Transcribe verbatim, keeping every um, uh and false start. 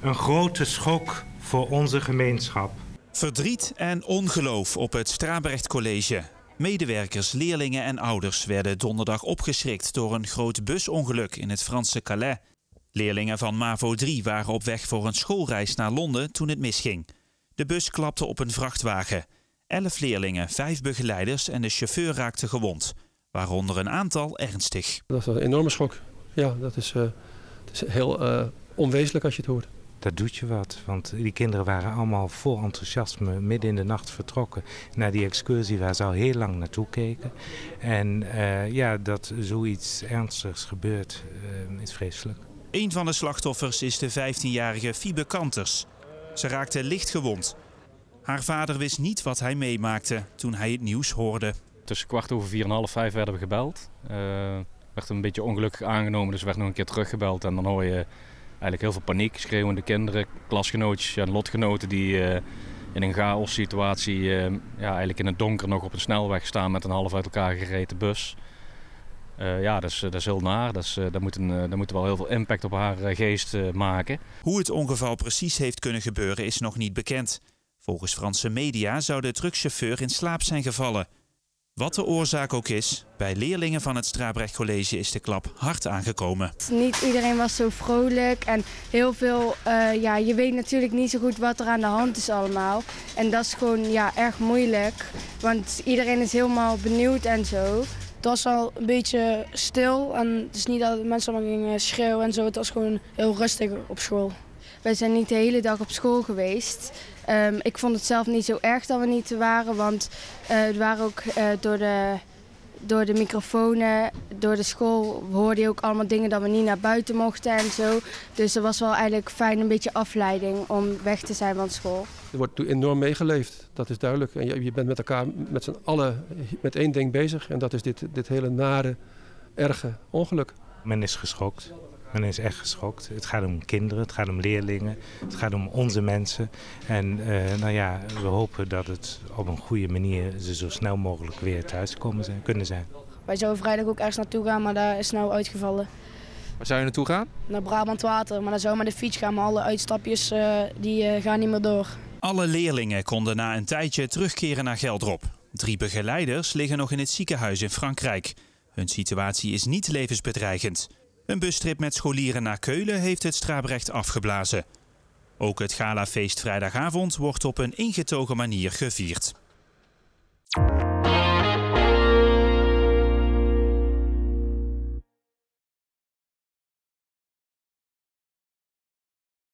Een grote schok voor onze gemeenschap. Verdriet en ongeloof op het Strabrecht College. Medewerkers, leerlingen en ouders werden donderdag opgeschrikt door een groot busongeluk in het Franse Calais. Leerlingen van MAVO drie waren op weg voor een schoolreis naar Londen toen het misging. De bus klapte op een vrachtwagen. Elf leerlingen, vijf begeleiders en de chauffeur raakten gewond. Waaronder een aantal ernstig. Dat is een enorme schok. Ja, dat is, uh, het is heel uh, onwezenlijk als je het hoort. Dat doet je wat, want die kinderen waren allemaal vol enthousiasme midden in de nacht vertrokken naar die excursie waar ze al heel lang naartoe keken. En uh, ja, dat zoiets ernstigs gebeurt uh, is vreselijk. Een van de slachtoffers is de vijftienjarige Fiebe Kanters. Ze raakte licht gewond. Haar vader wist niet wat hij meemaakte toen hij het nieuws hoorde. Tussen kwart over vier en half vijf werden we gebeld. Uh, werd een beetje ongelukkig aangenomen, dus werd nog een keer teruggebeld. En dan hoor je eigenlijk heel veel paniek, schreeuwende kinderen, klasgenootjes en lotgenoten die uh, in een chaos situatie uh, ja, eigenlijk in het donker nog op een snelweg staan met een half uit elkaar gereten bus. Uh, ja, dat is, dat is heel naar. Dat, is, dat, moet een, dat moet wel heel veel impact op haar geest uh, maken. Hoe het ongeval precies heeft kunnen gebeuren is nog niet bekend. Volgens Franse media zou de truckchauffeur in slaap zijn gevallen. Wat de oorzaak ook is, bij leerlingen van het Strabrecht College is de klap hard aangekomen. Niet iedereen was zo vrolijk en heel veel, uh, ja, je weet natuurlijk niet zo goed wat er aan de hand is allemaal. En dat is gewoon ja, erg moeilijk, want iedereen is helemaal benieuwd en zo. Het was al een beetje stil en het is niet dat mensen allemaal gingen schreeuwen en zo. Het was gewoon heel rustig op school. Wij zijn niet de hele dag op school geweest. Um, ik vond het zelf niet zo erg dat we niet waren, want uh, het waren ook uh, door, de, door de microfoons, door de school hoorde je ook allemaal dingen dat we niet naar buiten mochten en zo. Dus dat was wel eigenlijk fijn, een beetje afleiding om weg te zijn van school. Er wordt enorm meegeleefd, dat is duidelijk. En je, je bent met elkaar, met z'n allen, met één ding bezig en dat is dit, dit hele nare, erge ongeluk. Men is geschokt. Men is echt geschokt. Het gaat om kinderen, het gaat om leerlingen, het gaat om onze mensen. En uh, nou ja, we hopen dat het op een goede manier ze zo snel mogelijk weer thuis komen zijn, kunnen zijn. Wij zouden vrijdag ook ergens naartoe gaan, maar daar is nou uitgevallen. Waar zou je naartoe gaan? Naar Brabant Water, maar dan zou met de fiets gaan, maar alle uitstapjes uh, die, uh, gaan niet meer door. Alle leerlingen konden na een tijdje terugkeren naar Geldrop. Drie begeleiders liggen nog in het ziekenhuis in Frankrijk. Hun situatie is niet levensbedreigend. Een bustrip met scholieren naar Keulen heeft het Strabrecht afgeblazen. Ook het galafeest vrijdagavond wordt op een ingetogen manier gevierd.